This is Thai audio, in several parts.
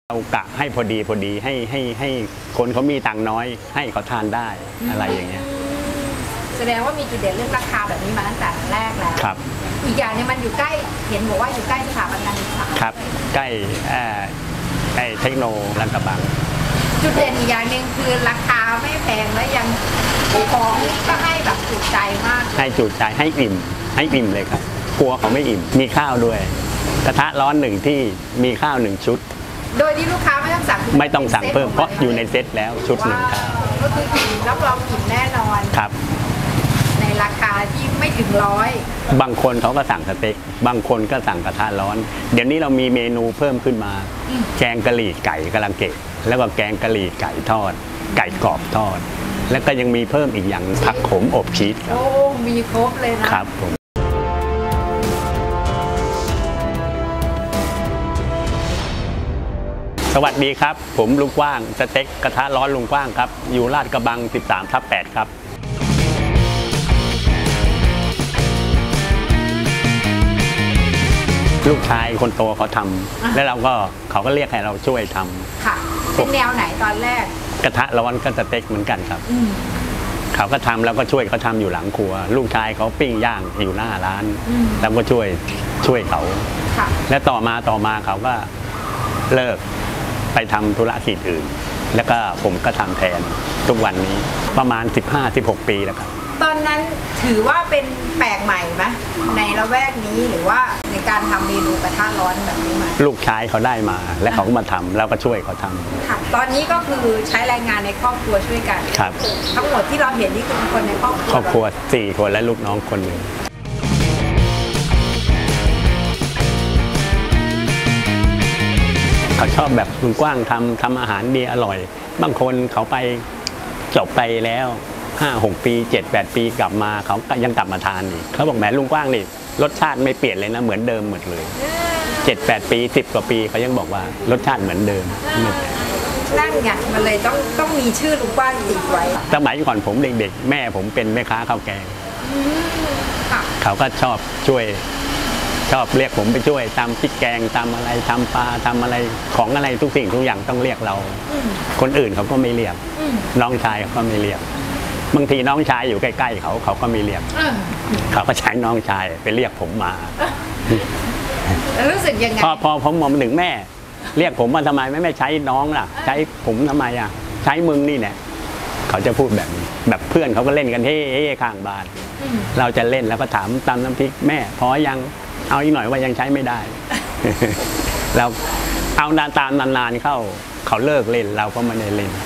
เรากะให้พอดีให้คนเขามีตังค์น้อยให้เขาทานได้อะไรอย่างเงี้ยแสดงว่ามีจุดเด่นเรื่องราคาแบบนี้มาตั้งแต่แรกแล้วครับอีกอย่างนึงมันอยู่ใกล้เห็นบอกว่าอยู่ใกล้สถาบันการศึกษาครับใกล้เทคโนลาดกระบังจุดเด่นอีกอย่างหนึ่งคือราคาไม่แพงและยังของก็ให้แบบจุใจมากให้จุใจให้อิ่มเลยครับกลัวเขาไม่อิ่มมีข้าวด้วยกระทะร้อนหนึ่งที่มีข้าว1 ชุดโดยที่ลูกค้าไม่ต้องสั่งเพิ่มเพราะอยู่ในเซ็ตแล้วชุดหนึ่งครับก็คืออิ่มรับรองอิ่มแน่นอนครับในราคาที่ไม่ถึง100 บางคนเขาก็สั่งสเต็กบางคนก็สั่งกระทะร้อนเดี๋ยวนี้เรามีเมนูเพิ่มขึ้นมาแกงกะหรี่ไก่กะลังเกะแล้วก็แกงกะหรี่ไก่ทอดไก่กรอบทอดแล้วก็ยังมีเพิ่มอีกอย่างผักขมอบชีสครับโอ้มีครบเลยนะครับผมสวัสดีครับผมลุงกว้างสเต็กกระทะร้อนลุงกว้างครับอยู่ลาดกระบัง 13/8 ครับลูกชายคนโตเขาทำแล้วเขาก็เรียกให้เราช่วยทำค่ะเป็นแนวไหนตอนแรกกระทะร้อนก็สเต็กเหมือนกันครับเขาก็ทำแล้วก็ช่วยเขาทำอยู่หลังครัวลูกชายเขาปิ้งย่างอยู่หน้าร้านแล้วก็ช่วยเขาและต่อมาเขาก็เลิกไปทำธุรกิจอื่นแล้วก็ผมก็ทำแทนทุกวันนี้ประมาณ 15-16 ปีแล้วครับตอนนั้นถือว่าเป็นแปลกใหม่ไหมในละแวกนี้หรือว่าในการทำเมนูกระทะร้อนแบบนี้มาลูกชายเขาได้มาและเขาก็มาทำแล้วก็ช่วยเขาทำค่ะตอนนี้ก็คือใช้แรงงานในครอบครัวช่วยกันครับทั้งหมดที่เราเห็นนี่คือคนในครอบครัว4 คนและลูกน้องคนหนึ่งเขาชอบแบบลุงกว้างทำอาหารดีอร่อยบางคนเขาไปจบไปแล้ว5-6 ปี 7-8 ปีกลับมาเขายังกลับมาทานอีกเขาบอกแหมลุงกว้างนี่รสชาติไม่เปลี่ยนเลยนะเหมือนเดิมหมดเลย 7-8 ปี10 กว่าปีเขายังบอกว่ารสชาติเหมือนเดิมนั่นไงมันเลยต้องมีชื่อลุงกว้างติดไว้สมัยก่อนผมเด็กๆแม่ผมเป็นแม่ค้าข้าวแกงเขาก็ชอบเรียกผมไปช่วยตำพริกแกงตำอะไรทำปลาทำอะไรของอะไรทุกสิ่งทุกอย่างต้องเรียกเราคนอื่นเขาก็ไม่เรียกน้องชายเขาก็ไม่เรียกบางทีน้องชายอยู่ใกล้ๆเขาก็ไม่เรียกเขาก็ใช้น้องชายไปเรียกผมมารู้สึกยังไงพอผมมองถึงแม่เรียกผมมาทำไมไม่ใช้น้องล่ะใช้ผมทำไมอ่ะใช้มึงนี่เนี่ยเขาจะพูดแบบนี้แบบเพื่อนเขาก็เล่นกันเฮ้ข้างบ้านเราจะเล่นแล้วก็ถามตำน้ำพริกแม่พอยังเอาอีกหน่อยว่ายังใช้ไม่ได้เราเอานานเข้าเขาเลิกเล่นเราก็ไม่ได้เล่น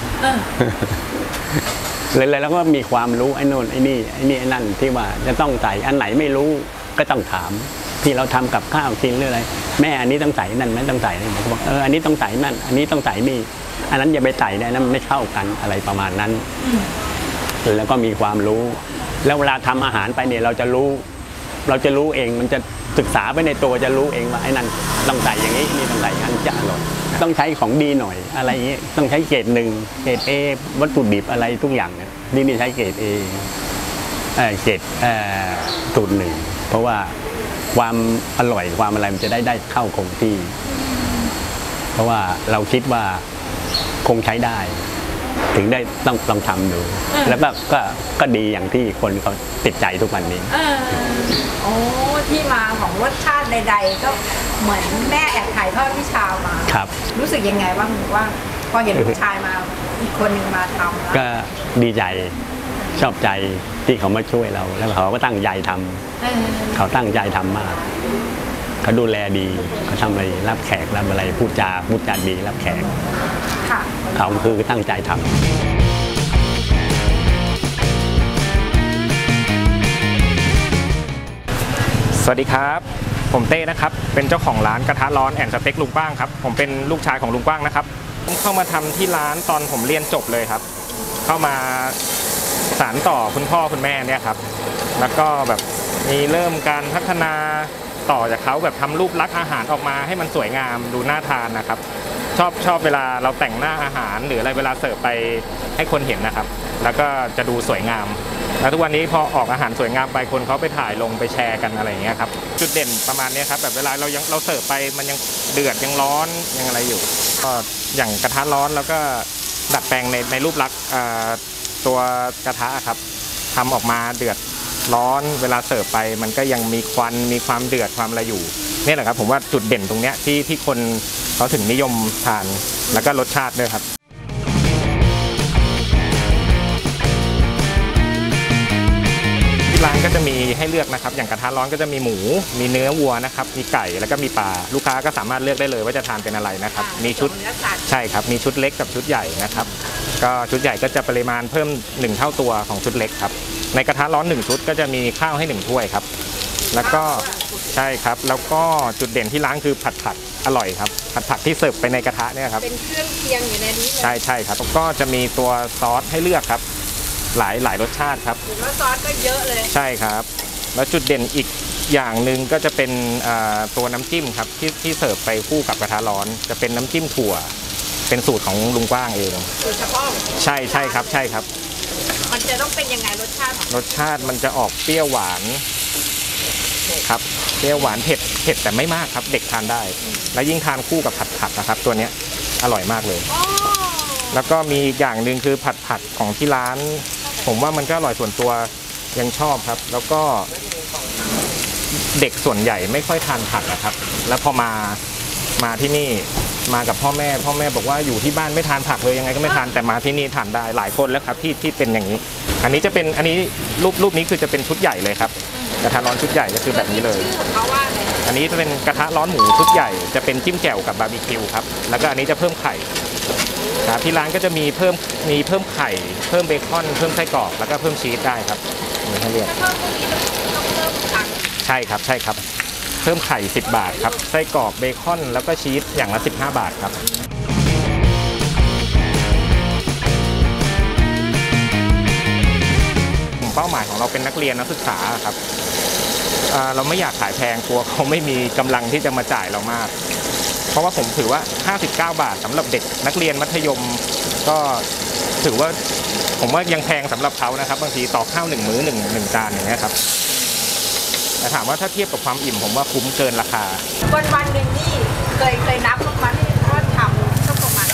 เลยแล้วก็มีความรู้ไอ้โน่นไอ้นี่ไอ้นั่นที่ว่าจะต้องใส่อันไหนไม่รู้ก็ต้องถามที่เราทำกับข้าวกินเรื่องอะไรแม่อันนี้ต้องใส่นั่นไม่ต้องใส่ผมบอกอันนี้ต้องใส่นั่นอันนี้ต้องใส่นี่อันนั้นอย่าไปใส่ได้นะมันไม่เข้ากันอะไรประมาณนั้นแล้วก็มีความรู้แล้วเวลาทำอาหารไปเนี่ยเราจะรู้เองมันจะศึกษาไปในตัวจะรู้เองว่าไอ้นั่นต้องใส่อย่างนี้นี่ต้องใส่งั้นจะอร่อยต้องใช้ของดีหน่อยอะไรอย่างนี้ต้องใช้เกรด1เกรด A วัตถุดิบอะไรทุกอย่างนี่ใช้เกรด A เกรดสูตร1เพราะว่าความอร่อยความอะไรมันจะได้เข้าคงที่เพราะว่าเราคิดว่าคงใช้ได้ถึงได้ต้องลองทำดูแล้วก็ดีอย่างที่คนเขาติดใจทุกวันนี้โอ้ที่มาของรสชาติใดๆก็เหมือนแม่แอบถ่ายทอดวิชามาครับรู้สึกยังไงบ้างว่าพอเห็นลูกชายมาอีกคนหนึ่งมาทำก็ดีใจชอบใจที่เขามาช่วยเราแล้วเขาก็ตั้งใจทำเขาตั้งใจทำมากเขาดูแลดีเขาทำอะไรรับแขกรับอะไรพูดจาดีรับแขกเขาคือตั้งใจทำสวัสดีครับผมเต้นะครับเป็นเจ้าของร้านกระทะร้อนแอนด์สเต็กลุงกว้างครับผมเป็นลูกชายของลุงกว้างนะครับผมเข้ามาทำที่ร้านตอนผมเรียนจบเลยครับเข้ามาสานต่อคุณพ่อคุณแม่เนี่ยครับแล้วก็แบบมีเริ่มการพัฒนาต่อจากเขาแบบทำรูปลักษณ์อาหารออกมาให้มันสวยงามดูน่าทานนะครับชอบเวลาเราแต่งหน้าอาหารหรืออะไรเวลาเสิร์ฟไปให้คนเห็นนะครับแล้วก็จะดูสวยงามแล้วทุกวันนี้พอออกอาหารสวยงามไปคนเขาไปถ่ายลงไปแชร์กันอะไรอย่างเงี้ยครับจุดเด่นประมาณนี้ครับแบบเวลาเราเสิร์ฟไปมันยังเดือดยังร้อนยังอะไรอยู่ก็อย่างกระทะร้อนแล้วก็ดัดแปลงในรูปลักษณ์ตัวกระทะครับทำออกมาเดือดร้อนเวลาเสิร์ฟไปมันก็ยังมีควันมีความเดือดความอะไรอยู่นี่แหละครับผมว่าจุดเด่นตรงเนี้ยที่คนเขาถึงนิยมทานแล้วก็รสชาติด้วยครับร้านก็จะมีให้เลือกนะครับอย่างกระทะร้อนก็จะมีหมูมีเนื้อวัวนะครับมีไก่แล้วก็มีปลาลูกค้าก็สามารถเลือกได้เลยว่าจะทานเป็นอะไรนะครับมีชุดใช่ครับมีชุดเล็กกับชุดใหญ่นะครับก็ชุดใหญ่ก็จะปริมาณเพิ่ม1เท่าตัวของชุดเล็กครับในกระทะร้อน1ชุดก็จะมีข้าวให้1ถ้วยครับแล้วก็ใช่ครับแล้วก็จุดเด่นที่ร้านคือผัดอร่อยครับผัดที่เสิร์ฟไปในกระทะเนี่ยครับเป็นเครื่องเคียงอยู่ในนี้เลยใช่ครับก็จะมีตัวซอสให้เลือกครับหลายรสชาติครับแล้วซอสก็เยอะเลยใช่ครับแล้วจุดเด่นอีกอย่างหนึ่งก็จะเป็นตัวน้ำจิ้มครับที่เสิร์ฟไปคู่กับกระทะร้อนจะเป็นน้ำจิ้มถั่วเป็นสูตรของลุงกว้างเองสูตรเฉพาะใช่ครับมันจะต้องเป็นยังไงรสชาติมันจะออกเปรี้ยวหวานครับเปรี้ยวหวานเผ็ดแต่ไม่มากครับเด็กทานได้และยิ่งทานคู่กับผัดนะครับตัวนี้อร่อยมากเลยแล้วก็มีอีกอย่างหนึ่งคือผัดของที่ร้านผมว่ามันก็อร่อยส่วนตัวยังชอบครับแล้วก็เด็กส่วนใหญ่ไม่ค่อยทานผักนะครับแล้วพอมาที่นี่มากับพ่อแม่บอกว่าอยู่ที่บ้านไม่ทานผักเลยยังไงก็ไม่ทานแต่มาที่นี่ทานได้หลายคนแล้วครับที่เป็นอย่างนี้อันนี้รูปนี้คือจะเป็นชุดใหญ่เลยครับกระทะร้อนชุดใหญ่ก็คือแบบนี้เลยอันนี้จะเป็นกระทะร้อนหมูชุดใหญ่จะเป็นจิ้มแจ่วกับบาร์บีคิวครับแล้วก็อันนี้จะเพิ่มไข่ที่ร้านก็จะมีเพิ่มไข่เพิ่มเบคอนเพิ่มไส้กรอกแล้วก็เพิ่มชีสได้ครับนี่ให้เรียกใช่ครับเพิ่มไข่10 บาทครับไส้กรอกเบคอนแล้วก็ชีสอย่างละ15 บาทครับเป้าหมายของเราเป็นนักเรียนนักศึกษาครับเราไม่อยากขายแพงกลัวเขาไม่มีกำลังที่จะมาจ่ายเรามากเพราะว่าผมถือว่า59 บาทสำหรับเด็กนักเรียนมัธยมก็ถือว่าผมว่ายังแพงสำหรับเขานะครับบางทีต่อข้าว1 มื้อ1จานอย่างเงี้ยครับแต่ถามว่าถ้าเทียบกับความอิ่มผมว่าคุ้มเกินราคาวันหนึ่งนี่เคยนับประมาณว่าทำก็ประมาณ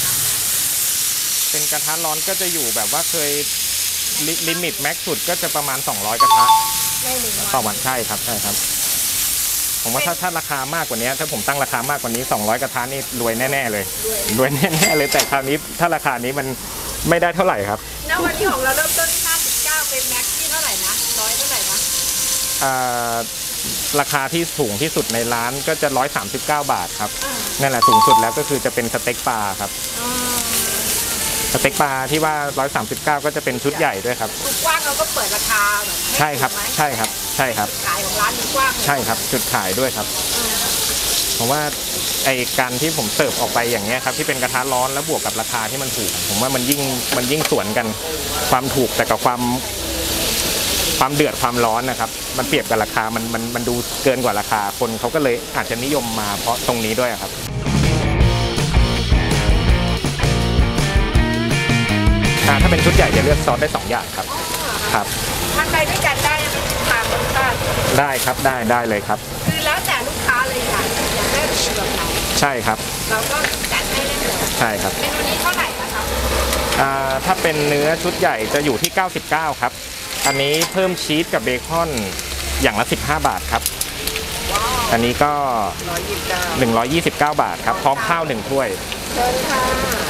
เป็นกระทะร้อนก็จะอยู่แบบว่าเคยลิมิตแม็กซ์สุดก็จะประมาณ200 กระทะต่อวันใช่ครับผมว่าถ้าราคามากกว่านี้ถ้าผมตั้งราคามากกว่านี้200 กระทะนี่รวยแน่ๆเลยรวยแน่ๆเลยแต่คราวนี้ถ้าราคานี้มันไม่ได้เท่าไหร่ครับณวันที่ของเราเริ่มต้นที่59เป็นแม็กซ์ที่เท่าไหร่นะ100เท่าไหร่นะราคาที่สูงที่สุดในร้านก็จะ139 บาทครับนั่นแหละสูงสุดแล้วก็คือจะเป็นสเต็กปลาครับสเต็กปลาที่ว่า139ก็จะเป็นชุดใหญ่ด้วยครับลุงกว้างเราก็เปิดราคาแบบใช่ครับขายของร้านลุงกว้างใช่ครับจุดขายด้วยครับผมว่าไอ้การที่ผมเสิร์ฟออกไปอย่างเงี้ยครับที่เป็นกระทะร้อนแล้วบวกกับราคาที่มันถูกผมว่ามันยิ่งสวนกันความถูกแต่กับความเดือดความร้อนนะครับมันเปรียบกับราคามันดูเกินกว่าราคาคนเขาก็เลยอาจจะนิยมมาเพราะตรงนี้ด้วยครับถ้าเป็นชุดใหญ่จะเลือกซอสได้2 อย่างครับทานไปด้วยกันได้ไหมทานรสชาติได้ครับได้เลยครับคือแล้วแต่ลูกค้าเลยค่ะอยากได้แบบไหนใช่ครับเราก็จัดให้ได้เลยใช่ครับเมนูนี้เท่าไหร่นะครับถ้าเป็นเนื้อชุดใหญ่จะอยู่ที่99ครับอันนี้เพิ่มชีสกับเบคอนอย่างละ15 บาทครับอันนี้ก็129 บาทครับพร้อมข้าว1 ถ้วยเชิญค่ะ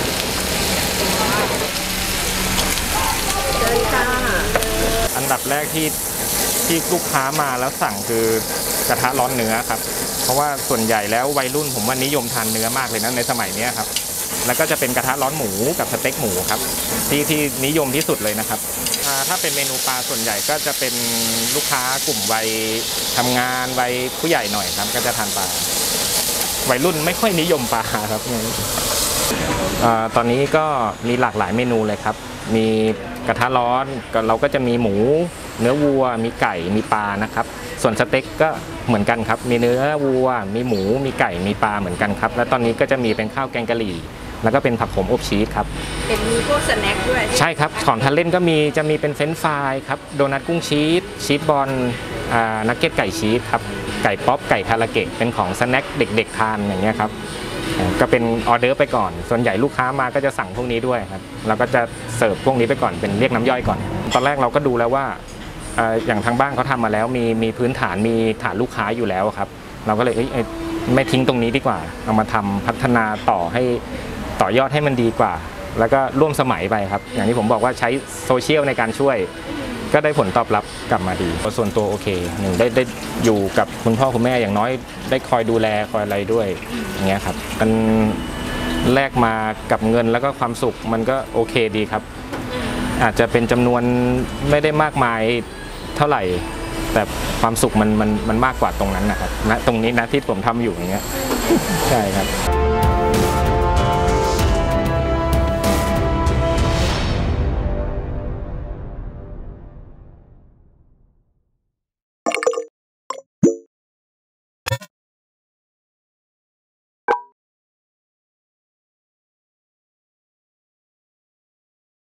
อันดับแรกที่ลูกค้ามาแล้วสั่งคือกระทะร้อนเนื้อครับเพราะว่าส่วนใหญ่แล้ววัยรุ่นผมว่านิยมทานเนื้อมากเลยนะในสมัยนี้ครับแล้วก็จะเป็นกระทะร้อนหมูกับสเต็กหมูครับที่นิยมที่สุดเลยนะครับถ้าเป็นเมนูปลาส่วนใหญ่ก็จะเป็นลูกค้ากลุ่มวัยทำงานวัยผู้ใหญ่หน่อยครับก็จะทานปลาวัยรุ่นไม่ค่อยนิยมปลาครับตอนนี้ก็มีหลากหลายเมนูเลยครับมีกระทะร้อนเราก็จะมีหมูเนื้อวัวมีไก่มีปลานะครับส่วนสเต็กก็เหมือนกันครับมีเนื้อวัวมีหมูมีไก่มีปลาเหมือนกันครับแล้วตอนนี้ก็จะมีเป็นข้าวแกงกะหรี่แล้วก็เป็นผักโขมอบชีสครับเห็นมีพวกสแน็คด้วยใช่ครับของทานเล่นก็จะมีเป็นเฟรนช์ฟรายครับโดนัทกุ้งชีสบอลนักเก็ตไก่ชีสครับไก่ป๊อปไก่คาราเกะเป็นของสแน็คเด็กๆทานอย่างเงี้ยครับก็เป็นออเดอร์ไปก่อนส่วนใหญ่ลูกค้ามาก็จะสั่งพวกนี้ด้วยครับเราก็จะเสิร์ฟพวกนี้ไปก่อนเป็นเรียกน้ำย่อยก่อนตอนแรกเราก็ดูแล้วว่าอย่างทางบ้านเขาทำมาแล้วมีพื้นฐานมีฐานลูกค้าอยู่แล้วครับเราก็เลยไม่ทิ้งตรงนี้ดีกว่าเอามาทำพัฒนาต่อให้ต่อยอดให้มันดีกว่าแล้วก็ร่วมสมัยไปครับอย่างที่ผมบอกว่าใช้โซเชียลในการช่วยก็ได้ผลตอบรับกลับมาดีส่วนตัวโอเคหนึ่งได้อยู่กับคุณพ่อคุณแม่อย่างน้อยได้คอยดูแลคอยอะไรด้วยอย่างเงี้ยครับมันแลกมากับเงินแล้วก็ความสุขมันก็โอเคดีครับอาจจะเป็นจำนวนไม่ได้มากมายเท่าไหร่แต่ความสุขมันมากกว่าตรงนั้นนะครับณตรงนี้นะที่ผมทำอยู่อย่างเงี้ยใช่ครับ